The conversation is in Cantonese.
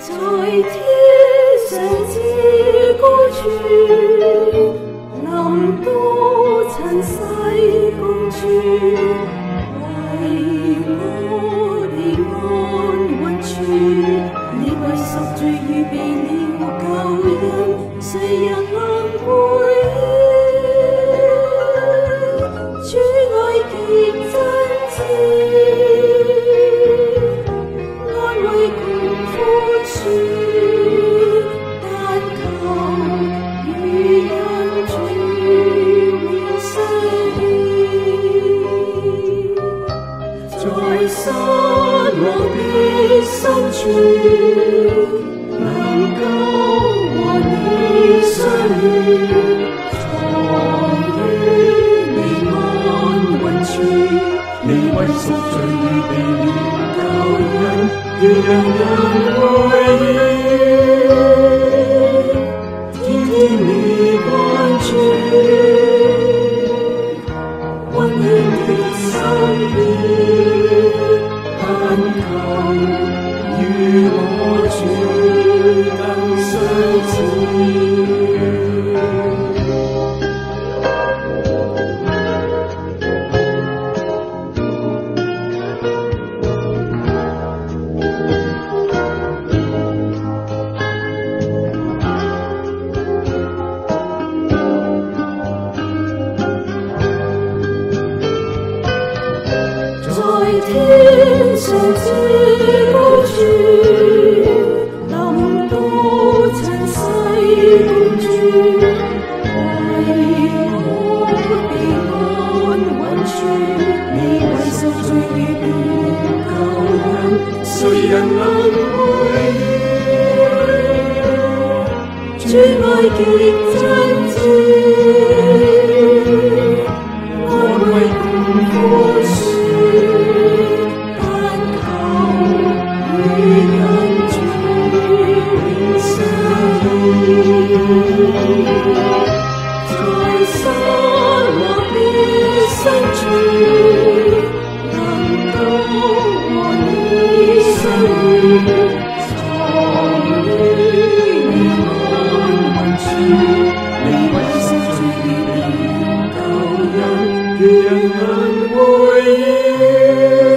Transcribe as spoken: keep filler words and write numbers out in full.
在天上之高處，臨到塵世共處，為我哋安穩處，你為贖罪預備了救恩，誰人能回應？主愛極真摯，安慰共寬恕，但求與人全面相依。在失落的深處，能夠和你相遇，藏於你安穩處，你為贖罪預備了救恩，要讓人回應。天天你關注，溫馨的心意，但求與我主更相似。在天上之高處，臨到塵世共處，為我哋安穩處，你為贖罪預備救恩，誰人能回應？主愛極真摯，安慰共寬恕，在失落的深處，能夠和你相遇，藏於你安穩處，你為贖罪預備了救恩，讓人回應。